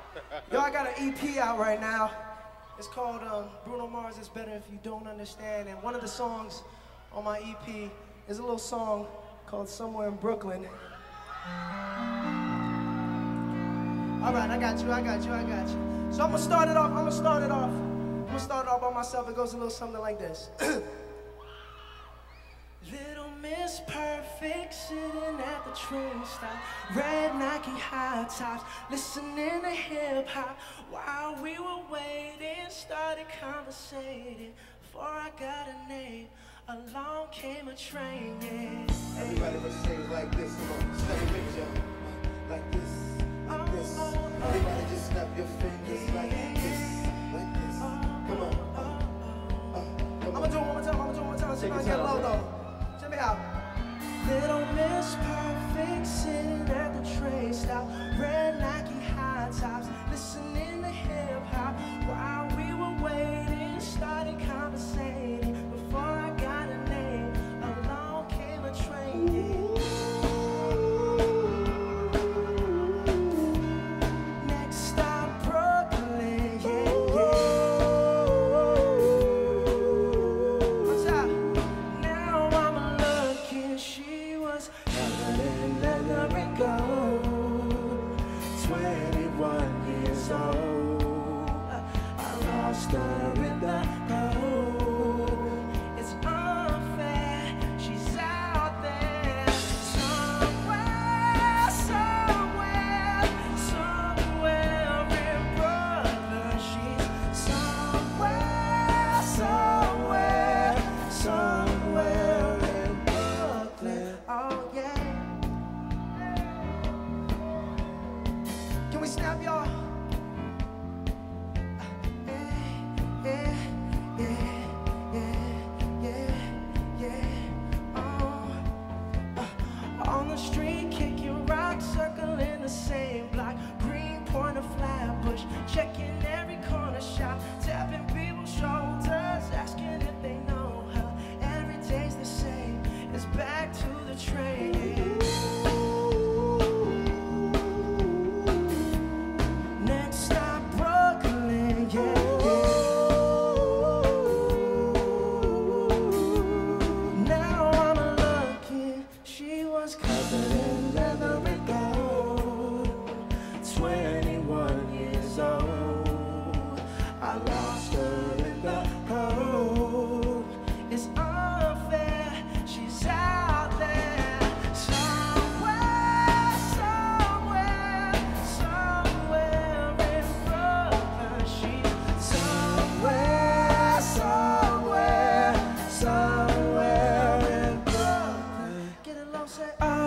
Yo, I got an EP out right now. It's called Bruno Mars It's Better If You Don't Understand. And one of the songs on my EP is a little song called Somewhere in Brooklyn. All right, I got you. So I'm gonna start it off by myself. It goes a little something like this. Little Miss Perfect sitting at the train stop, red Nike high tops, listening to hip hop. While we were waiting, started conversating. Before I got a name, along came a train. Yeah. Everybody must sing like this. Come on, snap your fingers, y'all. Like this, like this. Everybody just snap your fingers like this, like this. Come on. I'm gonna do it one more time. See if I can get low though. Check me out. Little Miss Perfect sitting at the train stop, red Nike high tops, listening to hip hop. While we were waiting, started conversating. Before I got a name, along came a train. Next stop, Brooklyn. What's up? Now I'm looking. She was covered in leather and gold. 21 years old. I lost her in the cold. It's unfair. She's out there somewhere in Brooklyn. She's somewhere in Brooklyn. Oh yeah. Can we snap, y'all? On the street, kicking rocks, circling the same block. Green Pointer, Flatbush, checking every corner shop, tapping people's shoulders, asking if they know her. Every day's the same. It's back to the train. Next stop, Brooklyn, yeah. Now I'm looking. She was covered in leather and gold. 21 years old. I lost her in the cold. It's unfair. She's out there somewhere in Brooklyn. She's somewhere in Brooklyn. Get it low, say, oh.